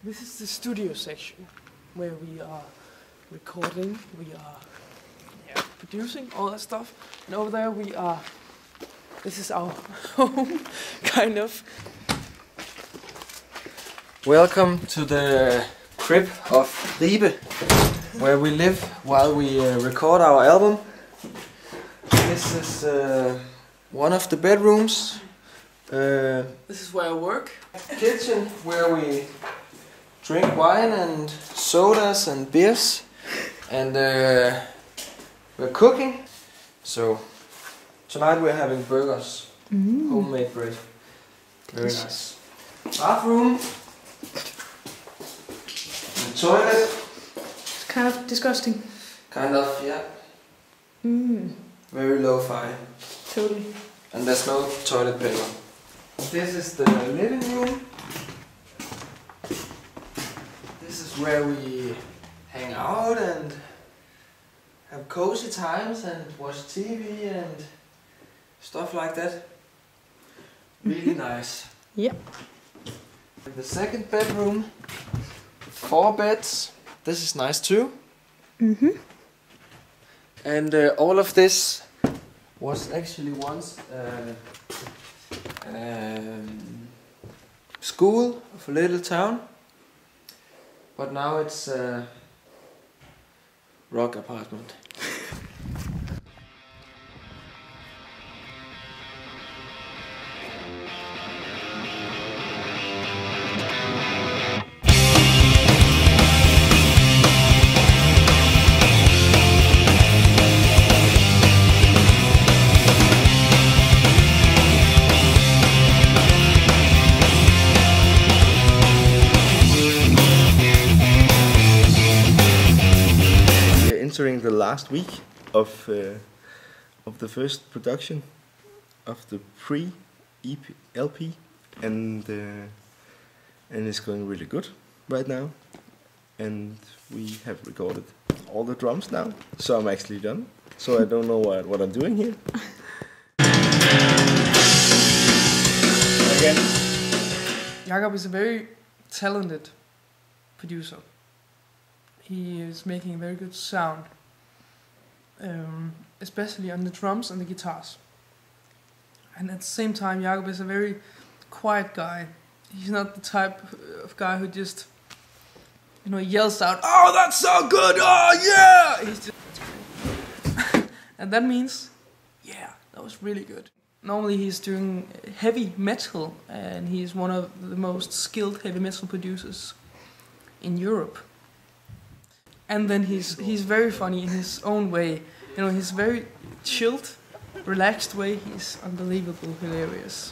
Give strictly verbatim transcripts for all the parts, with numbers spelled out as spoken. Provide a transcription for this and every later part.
This is the studio section where we are recording, we are yeah, producing, all that stuff. And over there we are, this is our home, kind of. Welcome to the crib of Ribe, where we live while we uh, record our album. This is uh, one of the bedrooms. Uh, this is where I work. Kitchen where we drink wine and sodas and beers, and uh, we're cooking. So tonight we're having burgers, mm. homemade bread. Very nice. Bathroom, the toilet. It's kind of disgusting. Kind of, yeah. Mm. Very lo-fi. Totally. And there's no toilet paper. This is the living room. This is where we hang out and have cozy times and watch T V and stuff like that. Really nice. Yep. The second bedroom, four beds. This is nice too. Mm-hmm. And uh, all of this was actually once uh, um, school of a little town, but now it's a rock apartment. Entering the last week of uh, of the first production of the pre-E P L P, and uh, and it's going really good right now. And we have recorded all the drums now, so I'm actually done. So I don't know what what I'm doing here. Again, Jakob is a very talented producer. He is making a very good sound, um, especially on the drums and the guitars. And at the same time, Jakob is a very quiet guy. He's not the type of guy who just, you know, yells out, "Oh, that's so good! Oh, yeah!" He's just and that means, yeah, that was really good. Normally he's doing heavy metal, and he's one of the most skilled heavy metal producers in Europe. And then he's he's very funny in his own way. You know, he's very chilled, relaxed way. He's unbelievable, hilarious.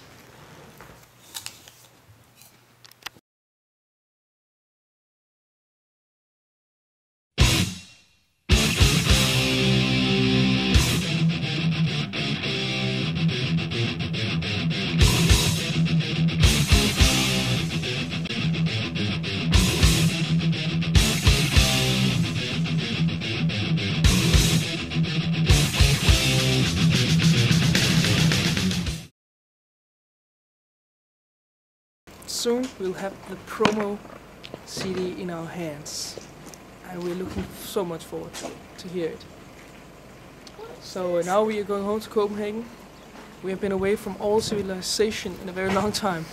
Soon we'll have the promo C D in our hands, and we're looking so much forward to, to hear it. So uh, now we are going home to Copenhagen. We have been away from all civilization in a very long time.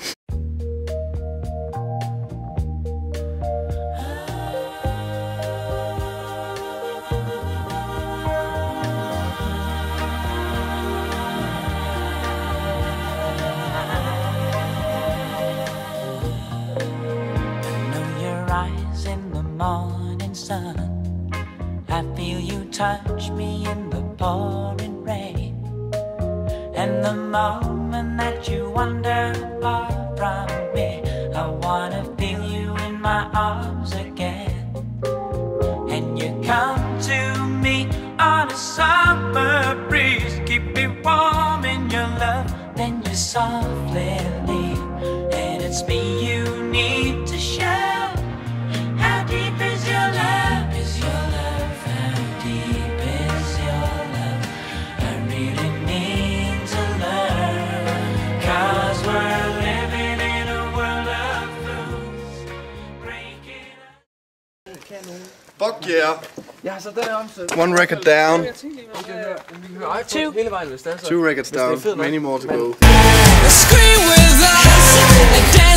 Morning sun, I feel you touch me in the pouring rain, and the moment that you wander far from me, I wanna feel you in my arms again. And you come to me on a summer breeze, keep me warm in your love, then you softly leave, and it's me you need to show. We're living Fuck yeah! Jeg har så den her omsæt. One record down. Jeg tænkte lige, Vi kan høre, vi kan høre iPhone hele vejen, hvis det er så. Two records Hvis det er down. fedt nok. Many more to Men- go. Scream with us and dance.